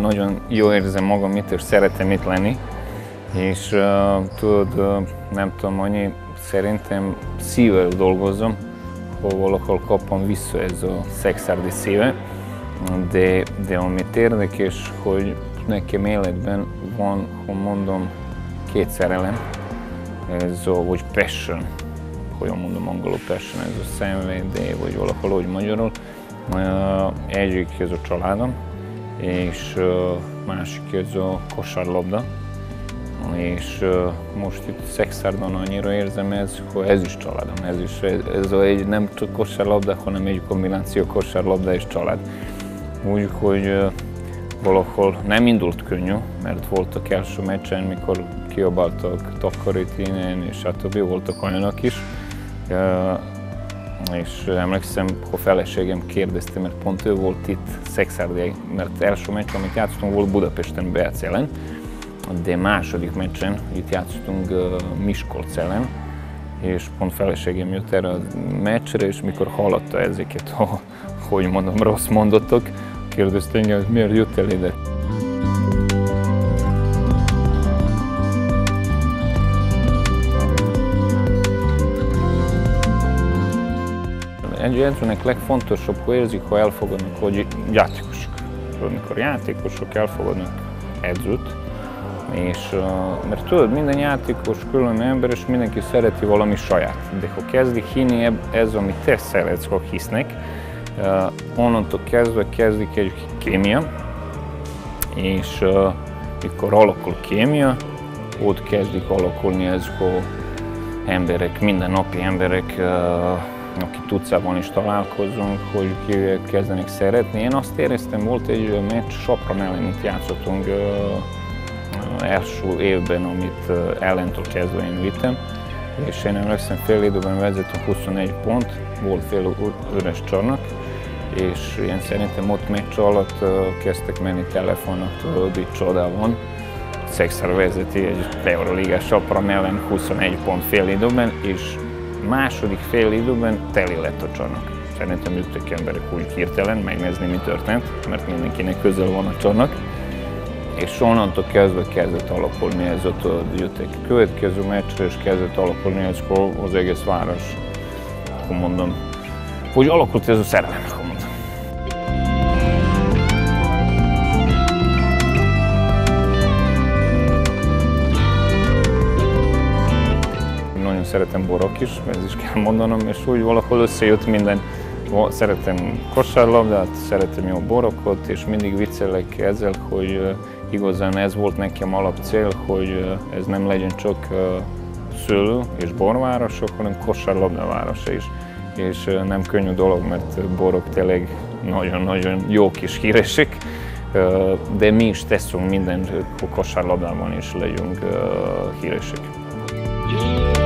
nagyon jól érzem magam itt, és szeretem itt lenni. És tudod, nem tudom, annyi, szerintem szívvel dolgozom, hogy valahol kapom vissza ez a szexárdi szíve, de amit érdekes, hogy nekem életben van, hogy mondom, két szerelem, ez a, hogy passion, hogyan mondom angolul passion, ez a szenvedély, vagy valahol úgy magyarul. Egyik ez a családom, és másik ez a kosárlabda. És most itt Szexárdon annyira érzem hogy ez is családom, ez egy nem csak kosárlabda, hanem egy kombináció kosárlabda és család. Úgyhogy valahol nem indult könnyű, mert voltak első meccsen, mikor kiabáltak takarítinen, és stb. Voltak olyanok is. És emlékszem, hogy feleségem kérdezte, mert pont ő volt itt Szexárdon, mert első meccs, amit játszottunk, volt Budapesten BC ellen, de második meccsen itt játszottunk Miskolc ellen, és pont feleségem jött erre a meccsre, és mikor hallotta ezeket, hogy mondom, rossz mondatok, kérdezte engem, hogy miért jött el ide. Egy edzőnek legfontosabb, hogy érzik, hogy elfogadnak, hogy játékosok. Amikor játékosok elfogadnak edzőt, és, mert tudod, minden játékos külön ember, és mindenki szereti valami saját. De ha kezdik hinni ez, amit te szeretsz, ha hisznek, onnantól kezdve kezdik egy kémia, és mikor alakul kémia, ott kezdik alakulni ez, hogy emberek, mindennapi emberek, akik utcában is találkozunk, hogy kezdenek szeretni. Én azt éreztem, volt egy meccs, Sopron ellen itt játszottunk első évben, amit ellentől kezdve én vittem, és én emlékszem, fél időben vezetünk 21 pont, volt fél üres csarnok, és én szerintem ott meccs alatt kezdtek menni telefonok, tudod, itt csodál van. Szexár vezeti egy Euroligás Sopron ellen 21 pont fél időben, és második fél időben teli lett a csarnok. Szerintem jöttek emberek úgy hirtelen megnézni, mi történt, mert mindenkinek közel van a csarnok. És onnantól kezdve kezdett alakulni ez, jöttek a következő meccsre, és kezdett alakulni ez, az egész város, akkor mondom, hogy alakult ez a szerelem, akkor mondom. Nagyon szeretem borok is, ez is kell mondanom, és úgy valahol összejött minden. Szeretem kosárlabdát, szeretem jó borokot, és mindig viccelek ezzel, hogy igazán ez volt nekem alapcél, hogy ez nem legyen csak szőlő és borvárosok, hanem kosárlabdavárosa is. És nem könnyű dolog, mert borok tényleg nagyon-nagyon jók és híresek, de mi is teszünk mindent, hogy kosárlabdában is legyünk híresek.